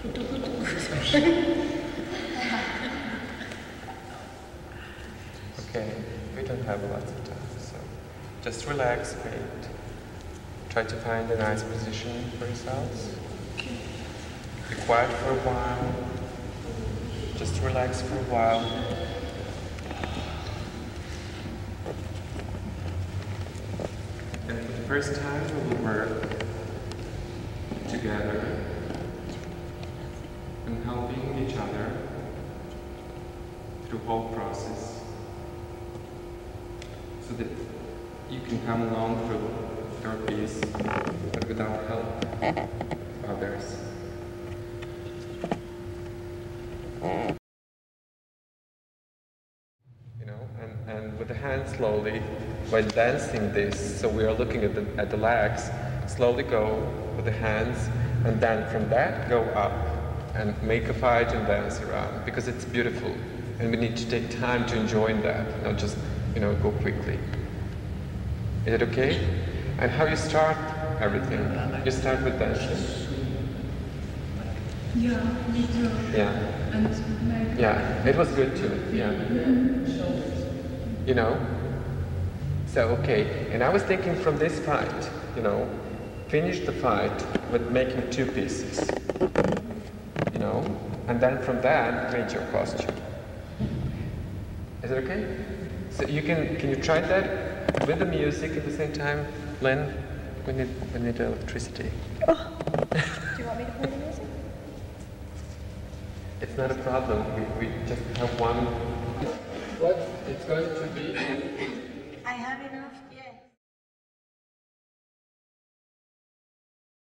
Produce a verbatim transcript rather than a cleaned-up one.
Okay, we don't have lots of time, so just relax, wait. Try to find a nice position for yourselves. Be quiet for a while. Just relax for a while. And for the first time, we will work together and helping each other through the whole process, so that you can come along through your piece, but without help of others. You know, and, and with the hands slowly, while dancing this, so we are looking at the, at the legs, slowly go with the hands, and then from that go up and make a fight and dance around, because it's beautiful, and we need to take time to enjoy that, not just, you know, go quickly. Is it okay? And how you start everything? You start with dancing. Yeah, me too. Yeah. And like, yeah, it was good too. Yeah. You know? So, okay. And I was thinking from this fight, you know, finish the fight with making two pieces. You know? And then from that, create your costume. Is it okay? So you can, can you try that with the music at the same time? Lynn, we need, we need electricity. Oh. Do you want me to play the music? It's not a problem. We, we just have one. What it's going to be. I have it